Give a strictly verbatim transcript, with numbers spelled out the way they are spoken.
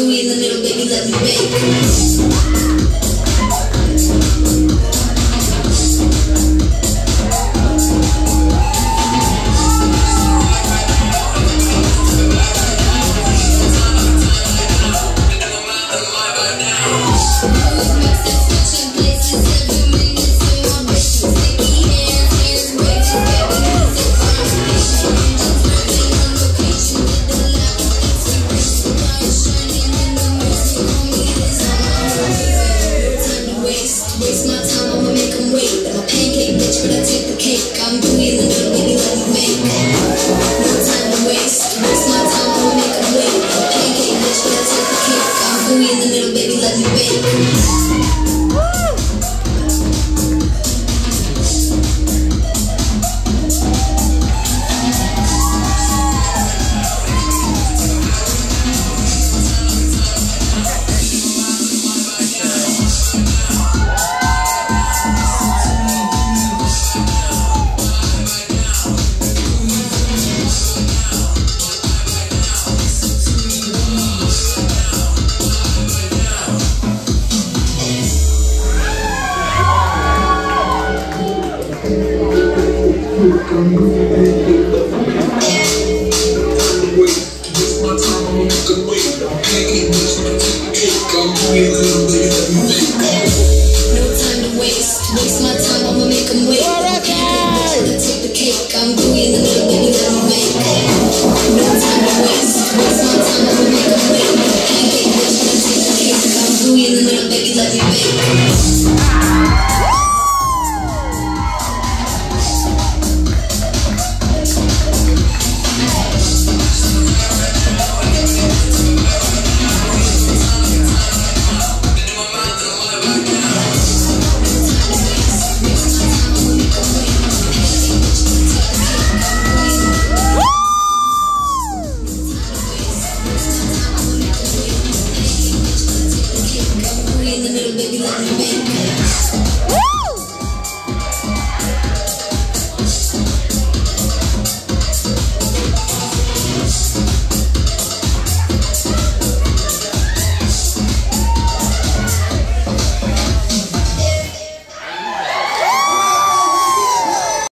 gooey in the middle, baby, let me bake. Waste my time, I'ma make them wait. I'm a pancake bitch, but I take the cake. I'm gooey in the middle, baby, let me make. No time to waste. Waste my time, I'ma make them wait. I'm a pancake bitch, but I take the cake. I'm gooey in the middle, baby, let me bake. No time to waste. Waste my time, I'ma make them wait. I'm a pancake bitch, but I take the cake. I'm gooey in the middle, baby, let me make. No time to waste. Waste my time, I'ma make them wait. I'm a pancake bitch, but I take the cake. I'm gooey in the middle, baby, let me make. In the middle, baby, let me make.